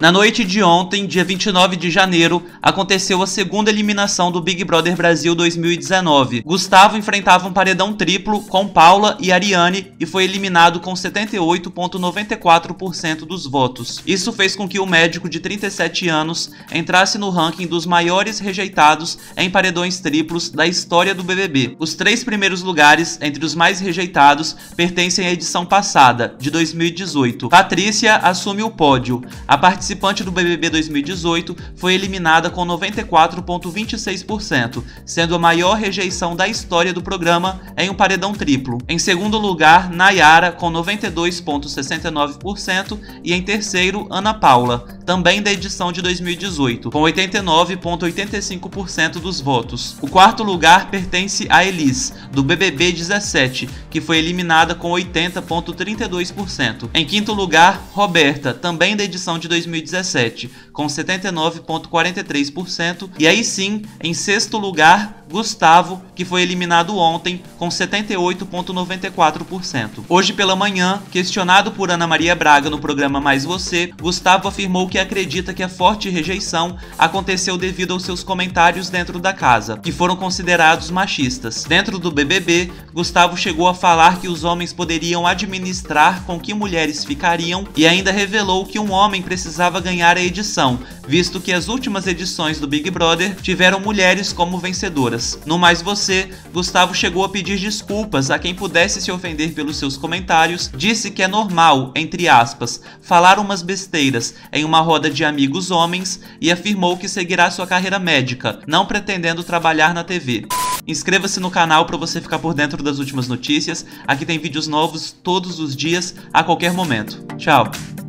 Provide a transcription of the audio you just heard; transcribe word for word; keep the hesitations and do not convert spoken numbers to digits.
Na noite de ontem, dia vinte e nove de janeiro, aconteceu a segunda eliminação do Big Brother Brasil dois mil e dezenove. Gustavo enfrentava um paredão triplo com Paula e Ariane e foi eliminado com setenta e oito vírgula noventa e quatro por cento dos votos. Isso fez com que o médico de trinta e sete anos entrasse no ranking dos maiores rejeitados em paredões triplos da história do B B B. Os três primeiros lugares entre os mais rejeitados pertencem à edição passada, de dois mil e dezoito. Patrícia assume o pódio. A participante do B B B dois mil e dezoito foi eliminada com noventa e quatro vírgula vinte e seis por cento, sendo a maior rejeição da história do programa em um paredão triplo. Em segundo lugar, Nayara, com noventa e dois vírgula sessenta e nove por cento, e em terceiro, Ana Paula, também da edição de dois mil e dezoito, com oitenta e nove vírgula oitenta e cinco por cento dos votos. O quarto lugar pertence a Elis, do B B B dezessete, que foi eliminada com oitenta vírgula trinta e dois por cento. Em quinto lugar, Roberta, também da edição de dois mil e dezessete, com setenta e nove vírgula quarenta e três por cento. E aí sim, em sexto lugar, Gustavo, que foi eliminado ontem, com setenta e oito vírgula noventa e quatro por cento. Hoje pela manhã, questionado por Ana Maria Braga no programa Mais Você, Gustavo afirmou que acredita que a forte rejeição aconteceu devido aos seus comentários dentro da casa, que foram considerados machistas. Dentro do B B B, Gustavo chegou a falar que os homens poderiam administrar com que mulheres ficariam e ainda revelou que um homem precisava ganhar a edição, visto que as últimas edições do Big Brother tiveram mulheres como vencedoras. No Mais Você, Gustavo chegou a pedir desculpas a quem pudesse se ofender pelos seus comentários, disse que é normal, entre aspas, falar umas besteiras em uma roda de amigos homens e afirmou que seguirá sua carreira médica, não pretendendo trabalhar na T V. Inscreva-se no canal para você ficar por dentro das últimas notícias. Aqui tem vídeos novos todos os dias, a qualquer momento. Tchau!